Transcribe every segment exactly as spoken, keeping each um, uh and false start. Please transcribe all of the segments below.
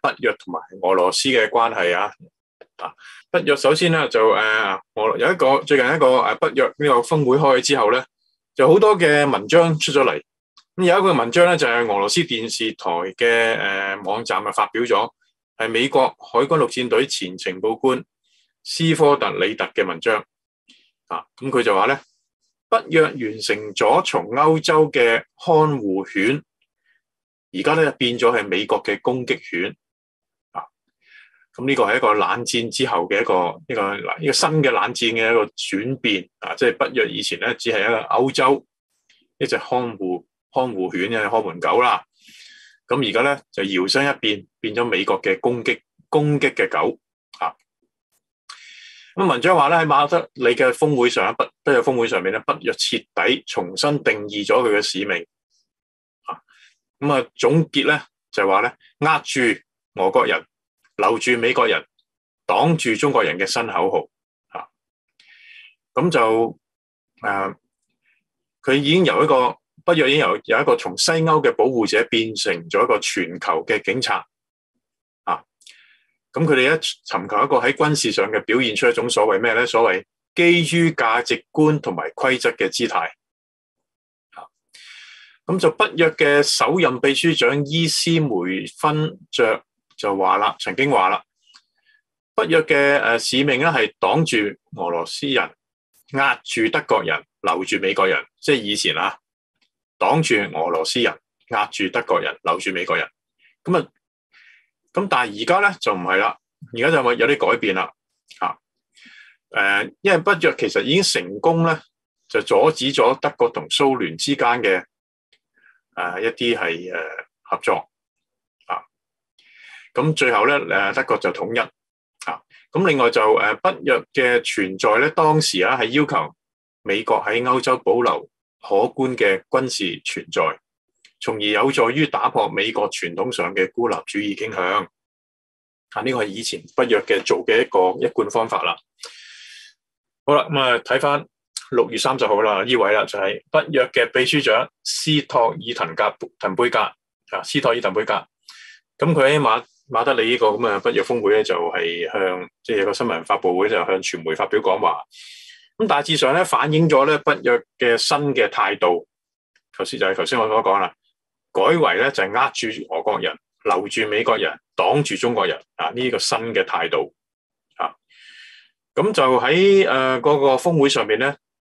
北約同埋俄羅斯嘅關係啊。啊，北約首先咧就誒，我、呃、有一個最近一個誒北約呢個峰會開之後咧，就好多嘅文章出咗嚟。咁有一個文章咧就係、是、俄羅斯電視台嘅誒、呃、網站啊發表咗，係美國海軍陸戰隊前情報官斯科特里特嘅文章。啊，咁佢就話咧，北約完成咗從歐洲嘅看護犬，而家咧變咗係美國嘅攻擊犬。啊，咁呢個係一個冷戰之後嘅一個一個一個新嘅冷戰嘅一個轉變。啊，即係北約以前咧只係一個歐洲一隻看護看護犬嘅看門狗啦。咁而家咧就搖身一變，變咗美國嘅攻擊攻擊嘅狗。啊，咁文章話咧喺馬德里嘅峰會上，北北約峰會上面咧，北約徹底重新定義咗佢嘅使命。啊，咁啊總結咧就係話咧，壓住俄國人，留住美國人，擋住中國人嘅新口號。啊，咁就誒，佢、呃、已經由一個北約已經由有一個從西歐嘅保護者變成咗一個全球嘅警察。啊，咁佢哋一尋求一個喺軍事上嘅表現出一種所謂咩咧？所謂基於價值觀同埋規則嘅姿態。啊，咁就北約嘅首任秘書長伊斯梅芬爵就話啦，曾經話啦，北約嘅誒使命咧係擋住俄羅斯人，壓住德國人，留住美國人。即係以前啊，擋住俄羅斯人，壓住德國人，留住美國人。咁啊，咁但係而家咧就唔係啦，而家就有有啲改變啦。啊，誒，因為北約其實已經成功咧，就阻止咗德國同蘇聯之間嘅誒一啲係誒合作。啊，咁最後咧誒德國就統一。啊，咁另外就誒北約嘅存在咧，當時啊係要求美國喺歐洲保留可觀嘅軍事存在，從而有助於打破美國傳統上嘅孤立主義傾向。啊，呢個係以前北約嘅做嘅一個一貫方法啦。好啦，咁啊睇翻六月三十號啦，呢位啦就係北約嘅秘書長斯托爾滕格滕貝格啊，斯托爾滕貝格。咁佢喺馬馬德里呢個咁嘅北約峰會咧，就係向即係有個新聞發佈會就向傳媒發表講話。咁大致上咧反映咗咧北約嘅新嘅態度。頭先就係頭先我所講啦，改為咧就係壓住俄國人，留住美國人，擋住中國人啊！呢、這個新嘅態度啊，咁就喺誒嗰個峰會上面咧，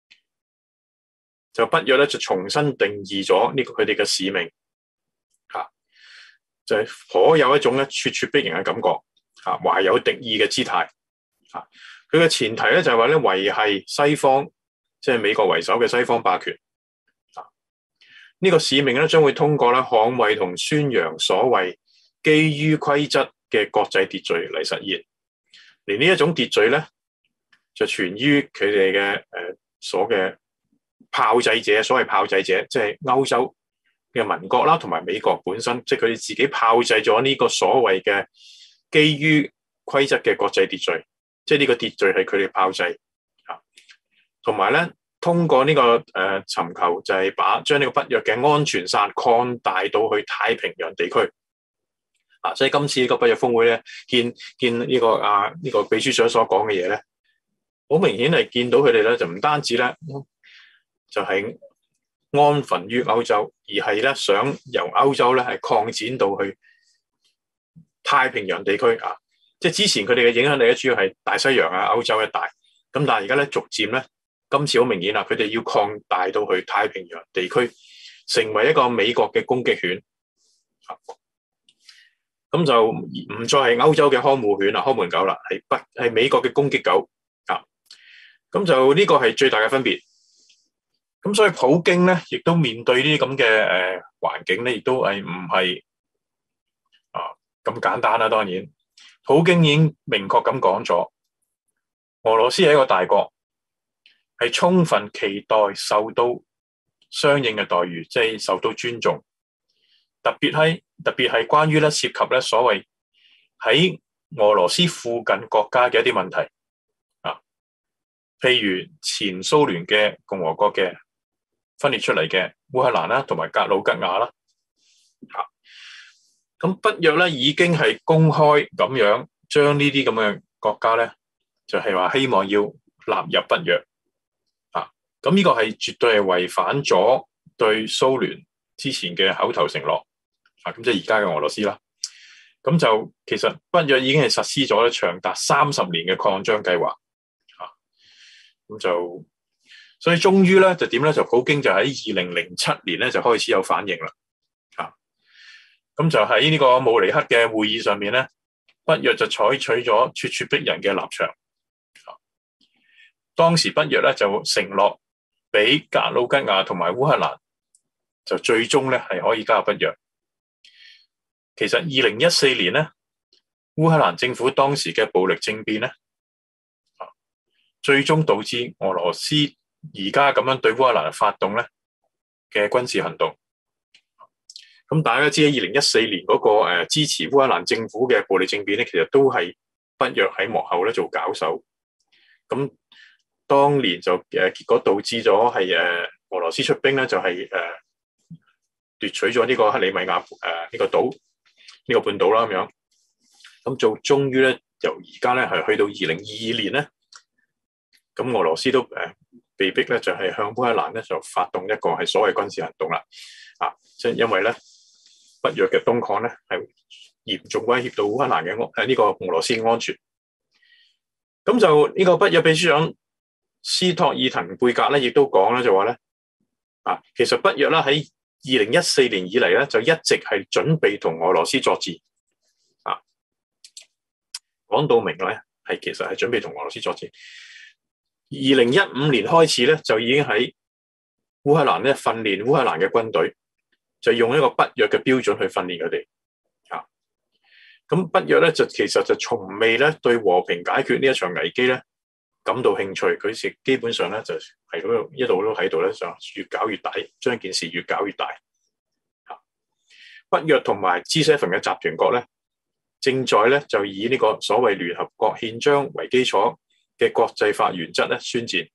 就北約咧就重新定義咗呢個佢哋嘅使命。啊，就係、是、可有一種咧咄咄逼人嘅感覺。啊，懷有敵意嘅姿態。啊，佢嘅前提咧就係話咧維繫西方，即係美國為首嘅西方霸權。啊，呢、這個使命咧將會通過咧捍衛同宣揚所謂基於規則嘅國際秩序嚟實現。連呢一種秩序咧就存於佢哋嘅誒所嘅炮製者，所謂炮製者即係歐洲嘅盟國啦，同埋美國本身，即係佢哋自己炮製咗呢個所謂嘅基於規則嘅國際秩序。即係呢個秩序係佢哋炮製啊，同埋咧通過呢、這個誒、呃、尋求就係把將呢個北約嘅安全傘擴大到去太平洋地區啊，所以今次呢個北約峰會咧見見呢、這個啊呢、這個秘書長所講嘅嘢咧，好明顯係見到佢哋咧就唔單止咧就係、是、安分於歐洲，而係咧想由歐洲咧係擴展到去太平洋地區啊。即係之前佢哋嘅影響力咧，主要係大西洋啊、歐洲一帶。咁但係而家咧，逐漸咧，今次好明顯啦，佢哋要擴大到去太平洋地區，成為一個美國嘅攻擊犬。咁就唔再係歐洲嘅看護犬啦、看門狗啦，係北係美國嘅攻擊狗啊。咁就呢個係最大嘅分別。咁所以普京咧，亦都面對呢啲咁嘅誒環境咧，亦都係唔係啊咁簡單啦。當然。普京已經明確咁講咗，俄羅斯係一個大國，係充分期待受到相應嘅待遇，即係受到尊重。特別係特別係關於咧涉及咧所謂喺俄羅斯附近國家嘅一啲問題啊，譬如前蘇聯嘅共和國嘅分裂出嚟嘅烏克蘭啦，同埋格魯吉亞啦。 咁北約咧已經係公開咁樣將呢啲咁嘅國家咧，就係話希望要納入北約啊。咁呢個係絕對係違反咗對蘇聯之前嘅口頭承諾啊。咁即係而家嘅俄羅斯啦。咁就其實北約已經係實施咗長達三十年嘅擴張計劃啊。咁就所以終於咧就點咧？就普京就喺二零零七年咧就開始有反應啦。咁就喺呢個慕尼黑嘅會議上面咧，北約就採取咗咄咄逼人嘅立場。當時北約咧就承諾俾格魯吉亞同埋烏克蘭就最終咧係可以加入北約。其實二零一四年咧，烏克蘭政府當時嘅暴力政變咧，最終導致俄羅斯而家咁樣對烏克蘭發動咧嘅軍事行動。咁大家知喺二零一四年嗰個誒支持烏克蘭政府嘅暴力政變咧，其實都係北約喺幕後咧做搞手。咁當年就誒結果導致咗係誒俄羅斯出兵咧，就係誒奪取咗呢個克里米亞誒呢個島呢個半島啦咁樣。咁就終於咧，由而家咧係去到二零二二年咧，咁俄羅斯都誒被逼咧就係向烏克蘭咧就發動一個係所謂軍事行動啦。啊，即係因為咧。北約嘅東擴咧係嚴重威脅到烏克蘭嘅安誒呢個俄羅斯嘅安全。咁就呢個北約秘書長斯托爾滕貝格咧，亦都講咧就話咧啊，其實北約咧喺二零一四年以嚟咧就一直係準備同俄羅斯作戰啊，講到明咧係其實係準備同俄羅斯作戰。二零一五年開始咧就已經喺烏克蘭咧訓練烏克蘭嘅軍隊。就用一個北約嘅標準去訓練佢哋，啊，咁北約咧就其實就從未咧對和平解決呢一場危機咧感到興趣，佢亦基本上咧就係嗰度一路都喺度咧就越搞越大，將件事越搞越大。啊，北約同埋 G 七 嘅集團國咧，正在咧就以呢個所謂聯合國憲章為基礎嘅國際法原則咧宣戰。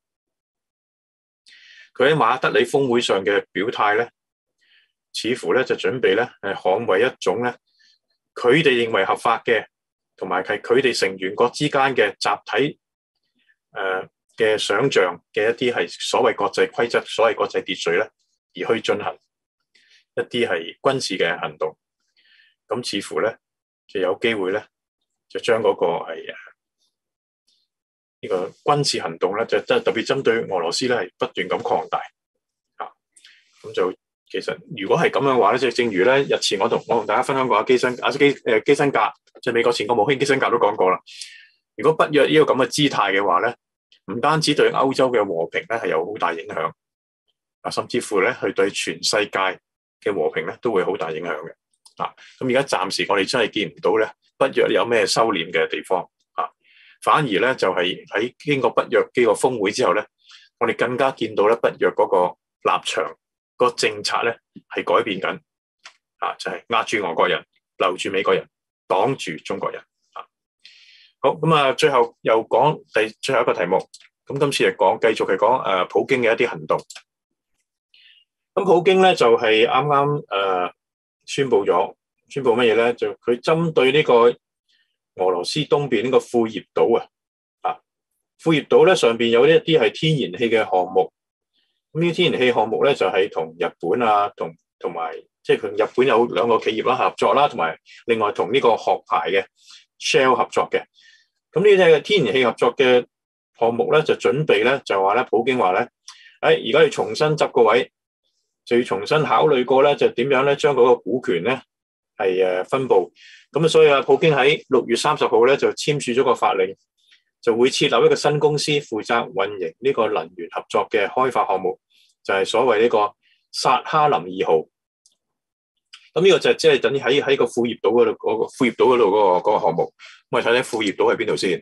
佢喺馬德里峰會上嘅表態咧，似乎咧就準備咧係捍衛一種咧佢哋認為合法嘅，同埋係佢哋成員國之間嘅集體誒嘅、呃、想像嘅一啲係所謂國際規則、所謂國際秩序咧，而去進行一啲係軍事嘅行動。咁似乎咧就有機會咧就將嗰個係誒呢個軍事行動咧就真係特別針對俄羅斯咧係不斷咁擴大啊，咁就。其實如果係咁樣嘅話咧，就正如咧日前我同我同大家分享過阿基辛阿基誒基辛格，即係美國前國務卿基辛格都講過啦。如果北約呢個咁嘅姿態嘅話咧，唔單止對歐洲嘅和平咧係有好大影響，啊，甚至乎咧係對全世界嘅和平咧都會好大影響嘅。啊，咁而家暫時我哋真係見唔到咧北約有咩收斂嘅地方，啊，反而咧就係喺經過北約呢個峰會之後咧，我哋更加見到咧北約嗰個立場。個政策咧係改變緊，啊，就係壓住俄國人，留住美國人，擋住中國人，啊，好咁啊，最後又講第最後一個題目，咁今次係講繼續係講誒普京嘅一啲行動。咁普京咧就係啱啱誒宣布咗，宣布乜嘢咧？就佢針對呢個俄羅斯東邊呢個庫頁島啊，啊，庫頁島咧上邊有一啲係天然氣嘅項目。咁呢啲天然氣項目咧就係同日本啊，同同埋即係佢日本有兩個企業啦合作啦，同埋另外同呢個殼牌嘅 Shell 合作嘅。咁呢啲嘅天然氣合作嘅項目咧就準備咧就話咧，普京話咧，誒而家要重新執個位，就要重新考慮過咧，就點樣咧將嗰個股權咧係誒分佈。咁啊，所以啊，普京喺六月三十號咧就簽署咗個法令。就會設立一個新公司，負責運營呢個能源合作嘅開發項目，就係、是、所謂呢個薩哈林二號。咁呢個就即係等於喺喺個庫頁島嗰度嗰個庫頁島嗰度嗰個嗰個項目。咁我哋睇睇庫頁島喺邊度先？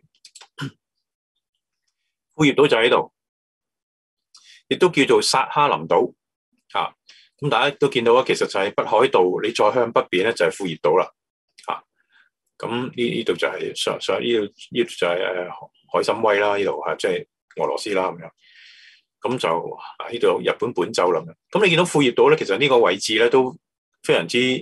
庫頁島就喺度，亦都叫做薩哈林島。啊，咁大家都見到啊，其實就係北海道，你再向北邊咧就係庫頁島啦。咁呢呢度就係上上呢度呢度就係誒海參崴啦，呢度係即係俄羅斯啦咁樣。咁就呢度日本本州啦。咁你見到庫頁島咧，其實呢個位置咧都非常之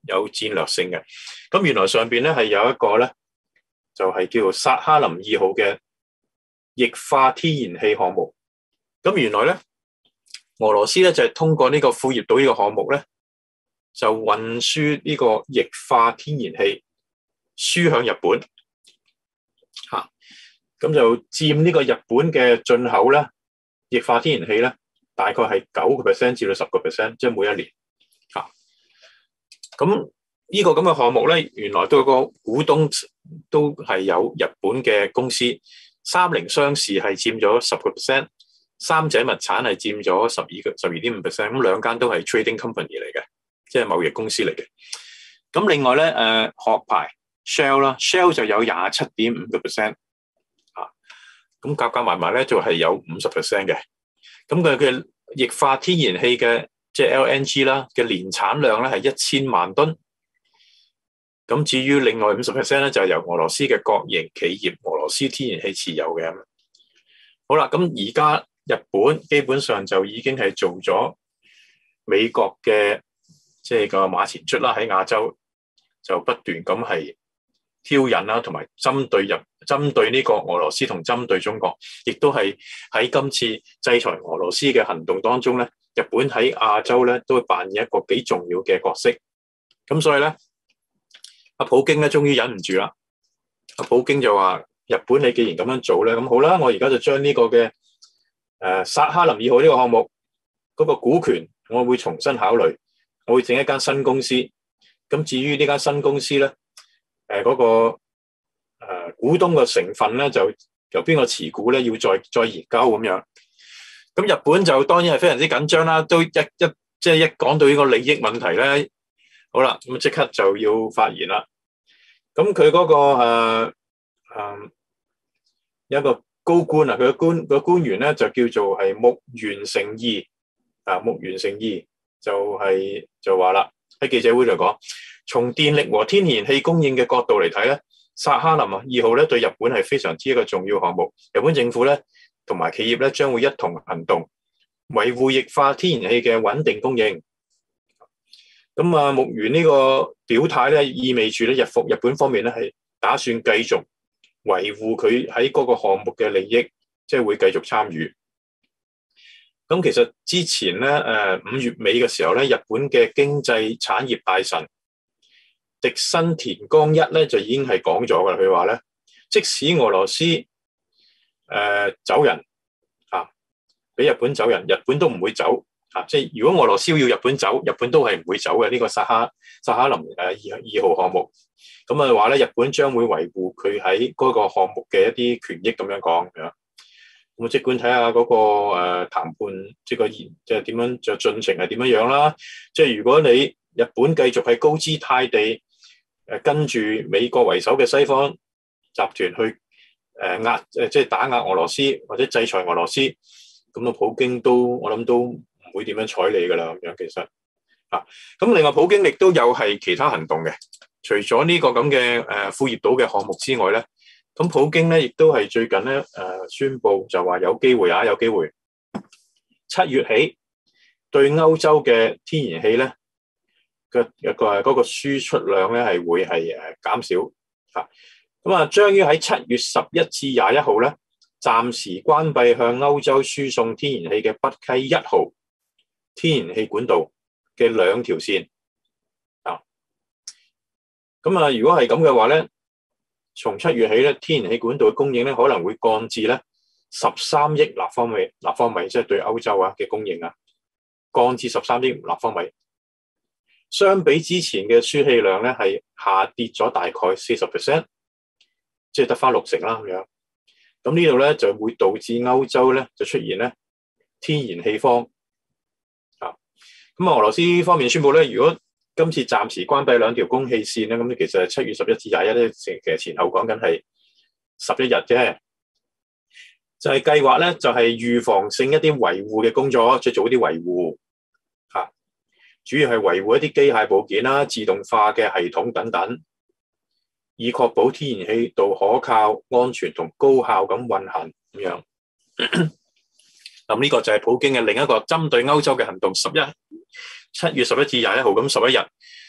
有戰略性嘅。咁原來上邊咧係有一個咧，就係、是、叫做薩哈林二號嘅液化天然氣項目。咁原來咧，俄羅斯咧就係、是、通過呢個庫頁島呢個項目咧，就運輸呢個液化天然氣輸向日本。嚇、啊，咁就佔呢個日本嘅進口咧，液化天然氣咧，大概係九個 percent 至到十個 percent，即係每一年。嚇、啊，咁呢個咁嘅項目咧，原來都有個股東都係有日本嘅公司，三菱商事係佔咗十個 percent，三井物產係佔咗十二個十二點五 percent，咁兩間都係 trading company 嚟嘅，即係貿易公司嚟嘅。咁另外咧，誒、呃、殼牌 Shell 啦 ，Shell 就有廿七點五個 percent，啊，咁夾夾埋埋咧就係有五十 percent 嘅。咁佢嘅液化天然氣嘅即係 L N G 啦嘅年產量咧係一千萬噸。咁至於另外五十 percent 咧就係由俄羅斯嘅國營企業俄羅斯天然氣持有嘅。好啦，咁而家日本基本上就已經係做咗美國嘅即係個馬前卒啦，喺亞洲就不斷咁係挑釁啦，同埋針對入針對呢個俄羅斯同針對中國，亦都係喺今次制裁俄羅斯嘅行動當中咧，日本喺亞洲咧都會扮演一個幾重要嘅角色。咁所以咧，阿普京咧終於忍唔住啦，阿普京就話：日本你既然咁樣做咧，咁好啦，我而家就將呢個嘅誒薩哈林二號呢個項目嗰個股權，我會重新考慮，我會整一間新公司。咁至於呢間新公司咧，誒、呃、嗰、那個誒、呃、股東嘅成分咧，就由邊個持股咧，要再再研究咁樣。咁日本就當然係非常之緊張啦，都一一即係一講到呢個利益問題咧，好啦，咁即刻就要發言啦。咁佢嗰個誒、呃呃、有一個高官啊，佢嘅官、嗰個官員咧就叫做係木原誠二啊，木原誠二就係、是、就話啦。喺記者會度講，從電力和天然氣供應嘅角度嚟睇咧，薩哈林啊二號咧對日本係非常之一個重要項目。日本政府咧同埋企業咧將會一同行動，維護液化天然氣嘅穩定供應。咁啊，木原呢個表態咧，意味住咧日服日本方面咧係打算繼續維護佢喺嗰個項目嘅利益，即係會繼續參與。咁其實之前咧，誒五月尾嘅時候咧，日本嘅經濟產業大臣萩生田光一咧就已經係講咗㗎啦。佢話咧，即使俄羅斯誒、呃、走人啊，俾日本走人，日本都唔會走啊。即係如果俄羅斯要日本走，日本都係唔會走嘅。呢、這個薩哈薩哈林誒二二號項目，咁啊話咧，日本將會維護佢喺嗰個項目嘅一啲權益咁樣講咁樣。咁即管睇下嗰個誒談判，即係個言，即係點樣就進程係點樣樣啦。即係如果你日本繼續係高姿態地誒跟住美國為首嘅西方集團去誒壓誒即係打壓俄羅斯或者制裁俄羅斯，咁啊普京都我諗都唔會點樣睬你噶啦咁樣。其實啊，咁另外普京亦都有係其他行動嘅，除咗呢個咁嘅誒庫頁島嘅項目之外咧。咁普京咧，亦都係最近咧，誒、呃、宣布就話有機會啊，有機會七月起對歐洲嘅天然氣咧嘅一個嗰個輸出量咧係會係誒減少嚇。咁啊，將於喺七月十一至廿一號咧，暫時關閉向歐洲輸送天然氣嘅北溪一號天然氣管道嘅兩條線啊。咁啊，如果係咁嘅話咧，從七月起咧，天然氣管道嘅供應咧可能會降至咧十三億立方米，立方米即係對歐洲啊嘅供應啊，降至十三億立方米。相比之前嘅輸氣量咧係下跌咗大概四十 percent， 即係得翻六成啦咁樣。咁呢度咧就會導致歐洲咧就出現咧天然氣荒啊。咁啊，俄羅斯方面宣布咧，如果今次暫時關閉兩條供氣線咧，咁其實係七月十一至廿一咧，其實前後講緊係十一日啫。就係計劃咧，就係預防性一啲維護嘅工作，即係做一啲維護嚇，主要係維護一啲機械部件啦、自動化嘅系統等等，以確保天然氣道可靠、安全同高效咁運行咁樣。咁呢個就係普京嘅另一個針對歐洲嘅行動，十一七月十一至廿一號咁十一日，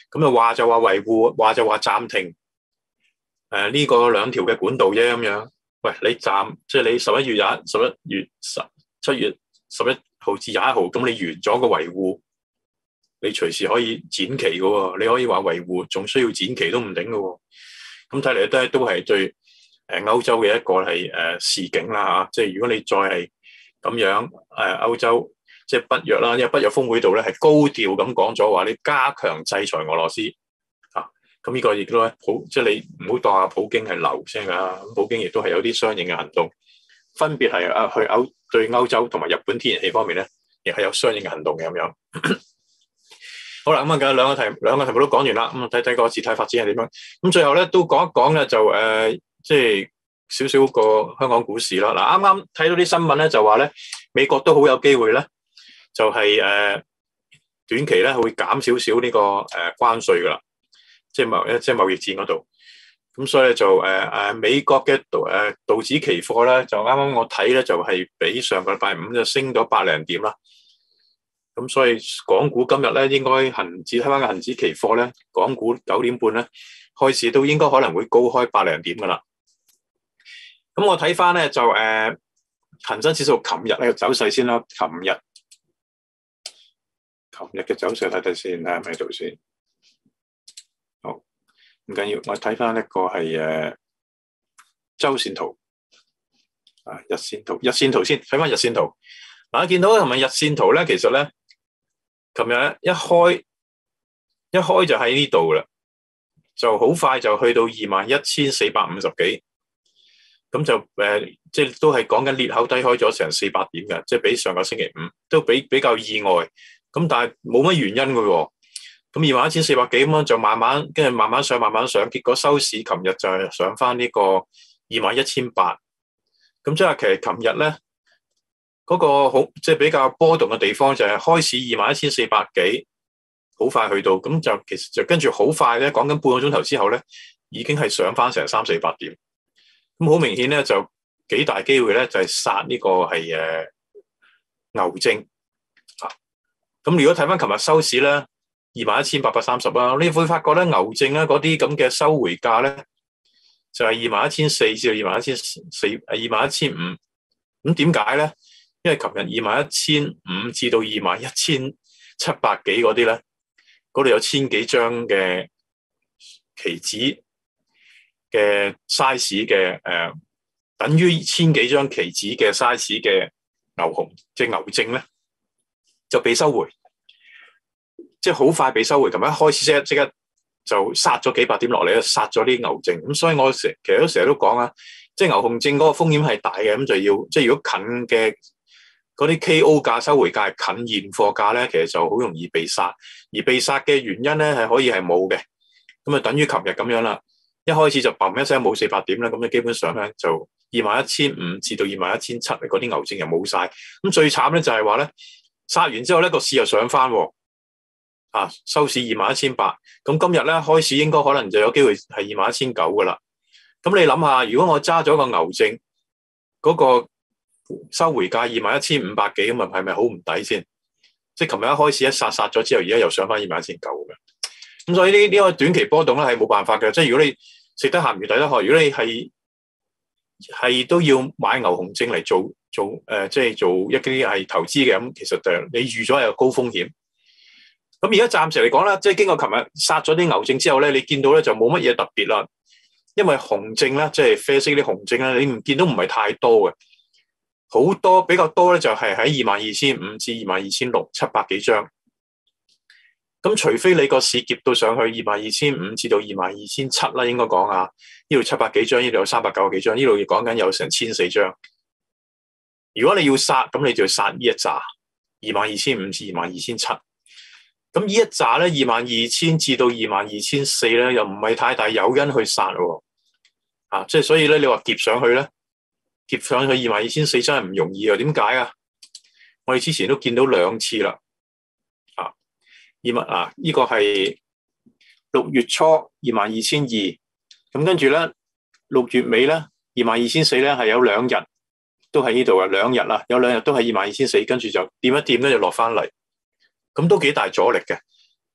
咁啊話就話維護，話就話暫停，誒、呃、呢、這個兩條嘅管道啫咁樣。喂，你暫即係你十一月廿十一月十七月十一號至廿一號，咁你完咗個維護，你隨時可以展期嘅喎，你可以話維護，仲需要展期都唔定嘅喎。咁睇嚟都都係對誒歐洲嘅一個係誒示警啦嚇，即係如果你再係咁樣誒歐洲即係北約啦，因為北約峰會度咧係高調咁講咗話，你加強制裁俄羅斯啊，咁呢個亦都咧普即係你唔好當阿普京係流聲㗎，咁普京亦都係有啲相應嘅行動，分別係啊去歐對歐洲同埋日本天然氣方面咧，亦係有相應嘅行動嘅咁樣。好啦，咁啊，兩個題兩個題目都講完啦，咁啊睇睇個事態發展係點樣。咁最後咧都講一講咧，就誒即係少少個香港股市啦。嗱，啱啱睇到啲新聞咧，就話咧美國都好有機會咧，就係、是、誒、呃、短期咧會減少少呢個誒關稅噶啦，即係貿即係貿易戰嗰度。咁所以就誒誒、呃、美國嘅道誒道指期貨咧，就啱啱我睇咧就係、是、比上個禮拜五就升咗百零點啦。咁所以港股今日咧，應該恆指睇翻個恆指期貨咧，港股九點半咧開始都應該可能會高開百零點噶啦。咁我睇翻咧就誒、呃、恆生指數琴日咧走勢先啦，琴日琴日嘅走勢睇睇先，睇下咩度先。好，唔緊要，我睇翻一個係誒週線圖啊，日線圖，日線圖先睇翻日線圖。嗱，見到係咪日線圖咧？其實咧。琴日咧一開一開就喺呢度啦，就好快就去到二萬一千四百五十幾，咁就誒、呃、即係都係講緊裂口低開咗成四百點嘅，即係比上個星期五都比比較意外，咁但係冇乜原因嘅喎，咁二萬一千四百幾咁樣就慢慢跟住慢慢上慢慢上，結果收市琴日就係上翻呢個二萬一千八，咁即係其實琴日咧。嗰、那個好即係比較波動嘅地方就係開始二萬一千四百幾，好快去到，咁就其實就跟住好快咧，講緊半個鐘頭之後咧，已經係上翻成三四百點，咁好明顯咧就幾大機會咧就係殺呢個係誒牛證啊！咁如果睇翻琴日收市咧，二萬一千八百三十啦，你會發覺咧牛證咧嗰啲咁嘅收回價咧就係二萬一千四至到二萬一千四，誒二萬一千五，咁點解咧？因為琴日二萬一千五至到二萬一千七百幾嗰啲咧，嗰度有千幾張嘅期指嘅 size 嘅誒、呃，等於千幾張期指嘅 size 嘅牛熊，即係牛證咧，就被收回，即係好快被收回。琴日一開始即刻即刻就殺咗幾百點落嚟，殺咗啲牛證。咁所以我成其實都成日都講啊，即係牛熊證嗰個風險係大嘅，咁就要即係如果近嘅。嗰啲 K O 價收回價係近現貨價咧，其實就好容易被殺，而被殺嘅原因咧係可以係冇嘅，咁啊等於琴日咁樣啦，一開始就砰一聲冇四百點啦，咁你基本上咧就二萬一千五至到二萬一千七嗰啲牛證又冇晒，咁最慘咧就係話咧殺完之後咧個市又上翻，啊收市二萬一千八，咁今日咧開始應該可能就有機會係二萬一千九噶啦，咁你諗下，如果我揸咗個牛證嗰、嗰個。收回價二萬一千五百幾咁啊，係咪好唔抵先？即係琴日一開始一殺殺咗之後，而家又上翻二萬一千九嘅。咁所以呢呢個短期波動咧係冇辦法嘅。即係如果你食得鹹魚抵得渴，如果你係係都要買牛熊證嚟做做誒、呃，即係做一啲係投資嘅咁，其實就你預咗係有高風險。咁而家暫時嚟講咧，即係經過琴日殺咗啲牛證之後咧，你見到咧就冇乜嘢特別啦。因為熊證咧，即係啡色啲熊證咧，你唔見到唔係太多嘅。好多比較多咧，就係喺二萬二千五至二萬二千六七百幾張。咁除非你個市劫到上去二萬二千五至到二萬二千七啦，應該講啊，呢度七百幾張，呢度有三百九十幾張，呢度要講緊有成千四張。如果你要殺，咁你就要殺呢一紮二萬二千五至二萬二千七。咁呢一紮咧，二萬二千至到二萬二千四咧，又唔係太大誘因去殺喎。啊，即係所以咧，你話劫上去咧？貼上去二萬二千四真係唔容易啊！點解啊？我哋之前都見到兩次啦，啊，二萬啊，呢、這個係六月初二萬二千二，咁跟住咧六月尾咧二萬二千四咧係有兩日都喺呢度啊，兩日啦，有兩日都係二萬二千四，跟住就掂一掂咧就落翻嚟，咁都幾大阻力嘅。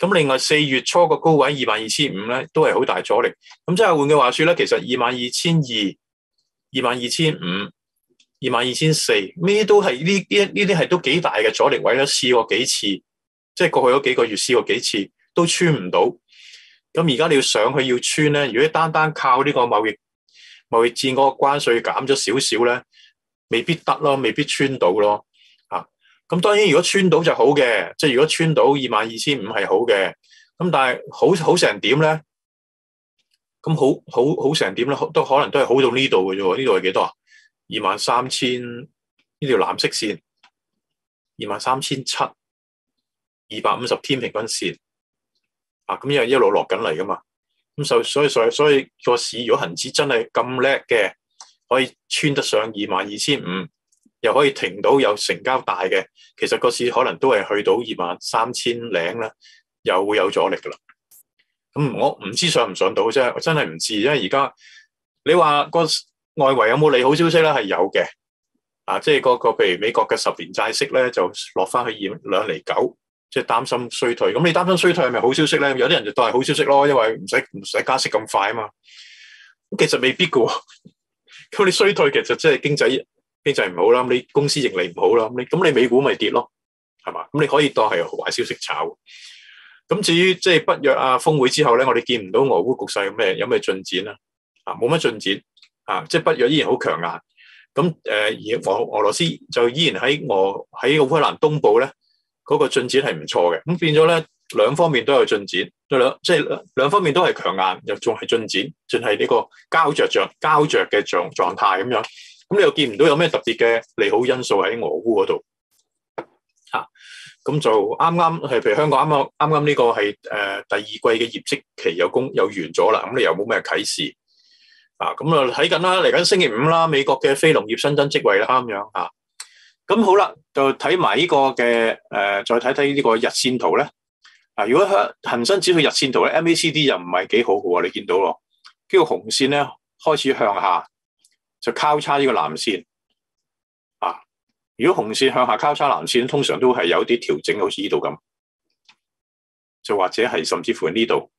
咁另外四月初個高位二萬二千五咧，都係好大阻力。咁即係換句話說咧，其實二萬二千二、二萬二千五、二萬二千四，呢都係呢啲呢啲係都幾大嘅阻力位啦。試過幾次，即係過去嗰幾個月試過幾次都穿唔到。咁而家你要上去要穿咧，如果單單靠呢個貿易貿易戰嗰個關稅減咗少少咧，未必得咯，未必穿到咯。咁當然，如果穿到就好嘅，即係如果穿到二萬二千五係好嘅。咁但係好好成點咧？咁好好好成點咧？都可能都係好到呢度嘅啫喎。呢度係幾多啊？二萬三千呢條藍色線，二萬三千七，二百五十天平均線啊。咁因為一路落緊嚟噶嘛。咁所所以所以所以個市如果恆指真係咁叻嘅，可以穿得上二萬二千五。又可以停到有成交大嘅，其實個市可能都係去到二萬三千零啦，又會有阻力噶啦。咁我唔知上唔上到啫，我真係唔知，因為而家你話個外圍有冇利好消息咧？係有嘅，啊，即係嗰個譬如美國嘅十年債息咧就落翻去二兩厘九，即係擔心衰退。咁你擔心衰退係咪好消息咧？有啲人就當係好消息咯，因為唔使唔使加息咁快啊嘛。咁其實未必噶，咁你衰退其實即係經濟。經濟唔好啦，你公司盈利唔好啦，你咁你美股咪跌咯，係嘛？咁你可以當係壞消息炒。咁至於即係北約啊峰會之後咧，我哋見唔到俄烏局勢有咩有咩進展啦？啊，冇乜進展啊！即係北約依然好強硬。咁誒，而俄俄羅斯就依然喺俄喺烏克蘭東部咧，嗰個進展係唔錯嘅。咁變咗咧，兩方面都有進展，兩即係兩方面都係強硬，又仲係進展，仲係呢個膠着着膠着嘅狀狀態咁樣。咁你又見唔到有咩特別嘅利好因素喺俄烏嗰度嚇？咁就啱啱係譬如香港啱啱啱啱呢個係誒第二季嘅業績期有公有完咗啦，咁你又冇咩啟示啊？咁啊睇緊啦，嚟緊星期五啦，美國嘅非農業新增職位啦咁樣啊。咁好啦，就睇埋呢個嘅誒、呃，再睇睇呢個日線圖咧。啊，如果恒生指數日線圖咧 ，M A C D 又唔係幾好嘅喎，你見到咯，呢個紅線咧開始向下。就交叉呢個藍線啊！如果紅線向下交叉藍線，通常都係有啲調整，好似呢度咁，就或者係甚至乎喺呢度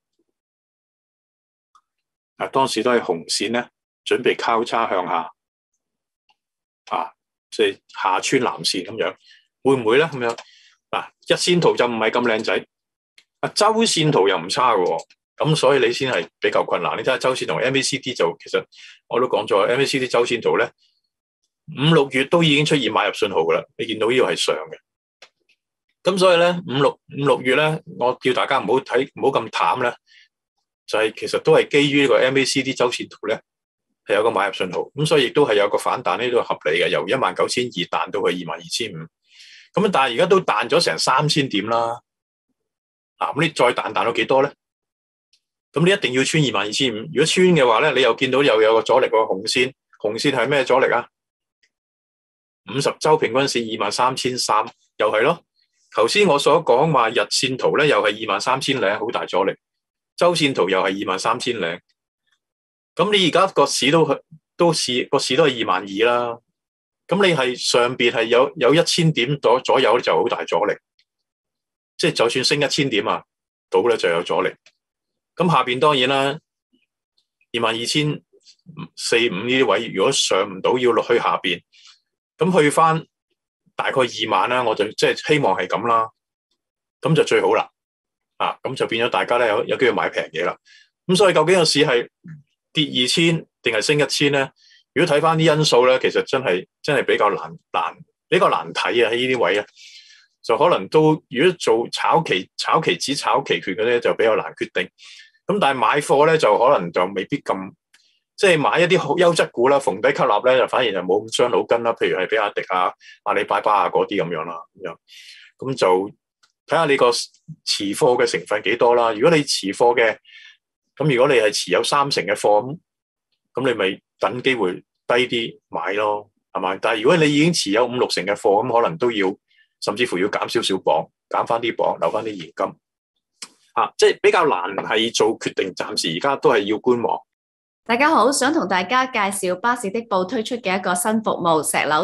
啊，當時都係紅線咧，準備交叉向下啊，即係下穿藍線咁樣，會唔會咧咁樣？嗱，日線圖就唔係咁靚仔，啊，周線圖又唔差嘅喎。咁所以你先係比較困難。你睇下周線圖 M A C D 就其實我都講咗 M A C D 周線圖咧，五六月都已經出現買入信號噶啦。你見到呢個係上嘅，咁所以咧五六五六月咧，我叫大家唔好睇唔好咁淡咧，就係、是、其實都係基於呢個 M A C D 周線圖咧係有個買入信號，咁所以亦都係有個反彈呢都係合理嘅，由一萬九千二彈到去二萬二千五。咁但係而家都彈咗成三千點啦，啊咁你再彈彈到幾多咧？咁你一定要穿二萬二千五，如果穿嘅話咧，你又見到又有個阻力喎，紅線，紅線係咩阻力啊？五十周平均線二萬三千三，又係咯。頭先我所講話日線圖咧，又係二萬三千零，好大阻力。周線圖又係二萬三千零。咁你而家個市都都市個市都係二萬二啦。咁你係上邊係有有一千點左左右就好大阻力。即係就算升一千點啊，到咧就有阻力。咁下邊當然啦，二萬二千四五呢啲位，如果上唔到，要落去下邊，咁去翻大概二萬啦，我就即係希望係咁啦，咁就最好啦，啊，咁就變咗大家咧有有機會買平嘢啦。咁所以究竟個市係跌二千定係升一千咧？如果睇翻啲因素咧，其實真係真係比較難難比較難睇啊！喺呢啲位啊，就可能都如果做炒期炒期指炒期權嘅咧，就比較難決定。咁但係買貨咧就可能就未必咁，即係買一啲好優質股啦，逢低吸納咧就反而就冇咁傷腦筋啦。譬如係比亞迪啊、阿里巴巴啊嗰啲咁樣啦，咁樣咁就睇下你個持貨嘅成分幾多啦。如果你持貨嘅，咁如果你係持有三成嘅貨咁，咁你咪等機會低啲買咯，係咪？但係如果你已經持有五六成嘅貨，咁可能都要甚至乎要減少少磅，減翻啲磅，留翻啲現金。啊，即係比較難係做決定，暫時而家都係要觀望。 大家好，想同大家介紹巴士的報推出嘅一個新服務——石榴台。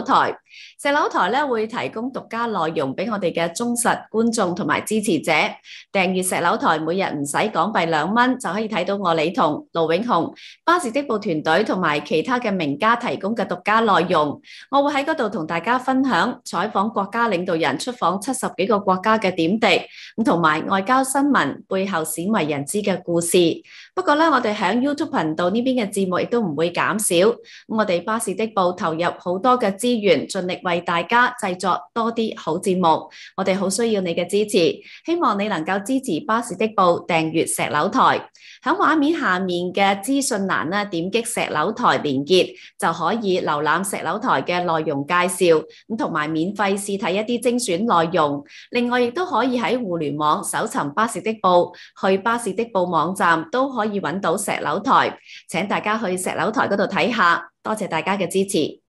石樓台咧會提供獨家內容俾我哋嘅忠實觀眾同埋支持者。訂閱石樓台每日唔使港幣兩蚊就可以睇到我李彤、盧永雄、巴士的報團隊同埋其他嘅名家提供嘅獨家內容。我會喺嗰度同大家分享採訪國家領導人出訪七十幾個國家嘅點滴，咁同埋外交新聞背後鮮為人知嘅故事。不過咧，我哋喺 YouTube 頻道呢邊嘅節目亦都唔會減少。咁我哋巴士的報投入好多嘅資源，盡力為大家製作多啲好節目。我哋好需要你嘅支持，希望你能夠支持巴士的報訂閱石樓台。喺畫面下面嘅資訊欄咧，點擊石樓台連結就可以瀏覽石樓台嘅內容介紹，咁同埋免費試睇一啲精選內容。另外亦都可以喺互聯網搜尋巴士的報，去巴士的報網站都可以揾到石樓台。請大家去石樓台嗰度睇下，多謝大家嘅支持。